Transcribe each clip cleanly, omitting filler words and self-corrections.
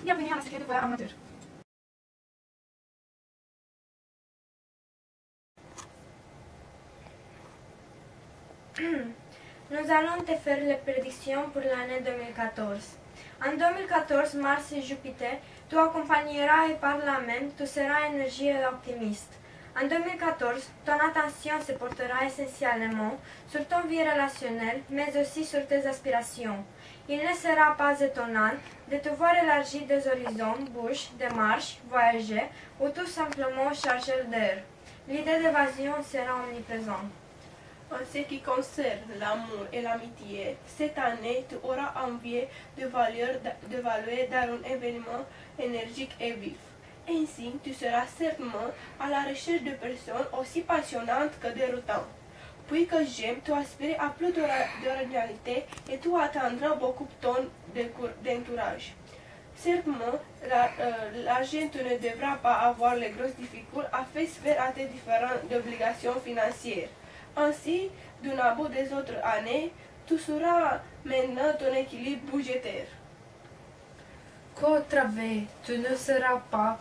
Bienvenue à la Secret de Voix Amateur. Nous allons te faire les prédictions pour l'année 2014. En 2014, Mars et Jupiter tu accompagneront et par là même tu seras énergie et optimiste. En 2014, ton attention se portera essentiellement sur ton vie relationnelle, mais aussi sur tes aspirations. Il ne sera pas étonnant de te voir élargir des horizons, bouger, démarches, voyager ou tout simplement charger d'air. L'idée d'évasion sera omniprésente. En ce qui concerne l'amour et l'amitié, cette année, tu auras envie d'évaluer dans un événement énergique et vif. Ainsi, tu seras certainement à la recherche de personnes aussi passionnantes que déroutantes. Puisque j'aime, tu aspires à plus d'originalité et tu atteindras beaucoup de ton d'entourage. Certainement, l'argent ne devra pas avoir les grosses difficultés à faire face à tes différentes obligations financières. Ainsi, d'un bout des autres années, tu sauras maintenant ton équilibre budgétaire. Qu'au travers, tu ne seras pas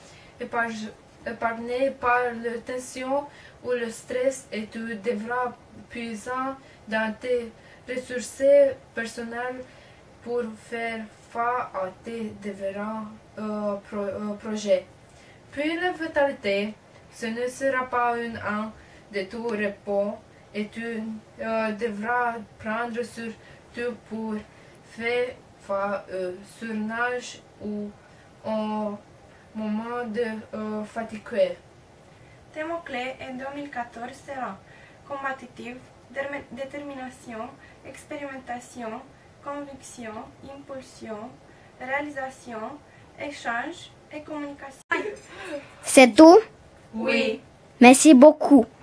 épargné par la tension ou le stress et tu devras puiser dans tes ressources personnelles pour faire face à tes différents projets. Puis la vitalité, ce ne sera pas un an de tout repos et tu devras prendre sur tout pour faire face au surnage ou au moment de fatigue. Tes mots-clés en 2014 seront combatif, détermination, expérimentation, conviction, impulsion, réalisation, échange et communication. C'est tout? Oui. Merci beaucoup.